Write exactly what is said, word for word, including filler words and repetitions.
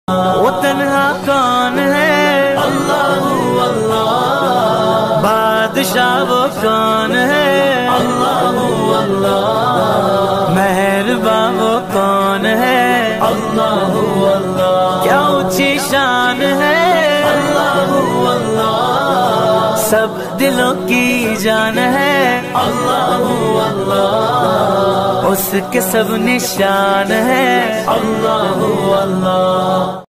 वो तन्हा कौन है? अल्लाह अल्लाह। बादशाह वो कौन है? अल्लाह अल्लाह। मेहरबां वो कौन है? अल्लाह अल्लाह। क्या ऊंची शान है? अल्लाह अल्लाह। सब दिलों की जान है। अल्लाह अल्लाह। उसके सब निशान है। अल्लाह अल्लाह।